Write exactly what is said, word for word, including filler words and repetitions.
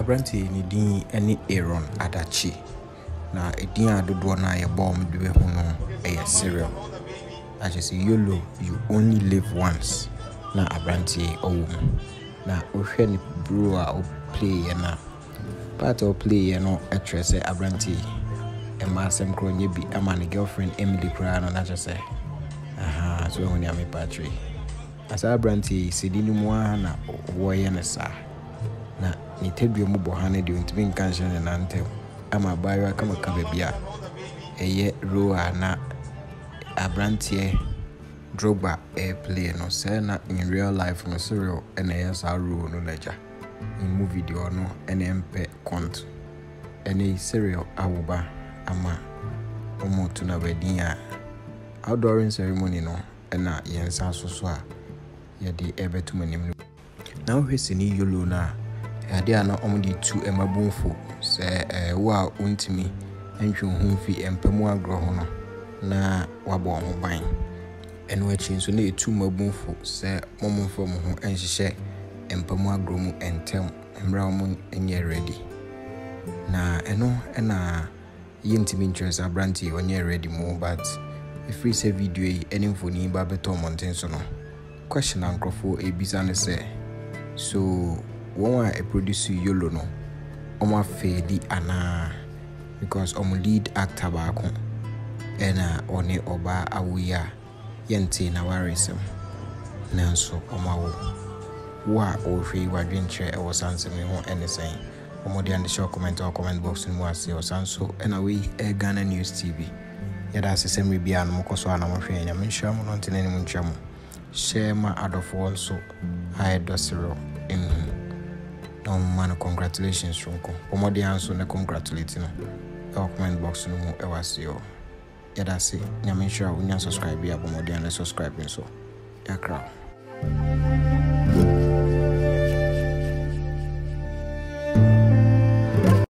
Abranti ni din any Aaron Adatsi. Na edin adodo na ye bomb de ho no e Cyril. I just say Yolo, you only live once. Na Abranti o na ohwe ni bro a o play na part of play no actress Abranti e ma sem kronye bi ama ne girlfriend Emily kra no na just say aha so when ya me patri asa Abranti sidini mu na wo ye ne sa na ni tedua mu bohane de ntimi nkanhye ne nantem ama bayo kama ka bia eye roa na Abranti Drogba airplay no say na in real life no Cyril and yes our rule no nature in movie video no and mp count any Cyril awuba ama omo to na wedding a outdooring ceremony no na yensa so so a ye de ebetum anim now hwesini Yolo na ade ana omo di tu emabunfo say eh wo a untimi antwe ho mfi empamu agro ho no na wabo ho ban eno achi nso na etu mabunfo say momomfo mo ho enhyehyɛ empamu agro mu entem emra mo enye ready na eno ena yintimi interest Abranti onye ready mo but if we say video yi eni mfoni ba beto mountain so no question ankrofo ebisa ne say so won a produce Yolo no omo afedi ana because omo lead actor ba ko ena one oba awuya yente na warisem nanso omawo wa ohwe wadwenche e wosanseme ho enesan omodi and show comment or comment box mu ase osanso ena we e Ghana News T V yada asesem bia no mokoso ana mo hwe nya menhwa mo no ntene mu ntwa mo share ma adofo also I do Cyril in no man congratulations runko omodi anso na congratulate no e comment box no mu e wase yo yada se nya menhwa wo nya subscribe bia omodi and subscribe so ya crowd.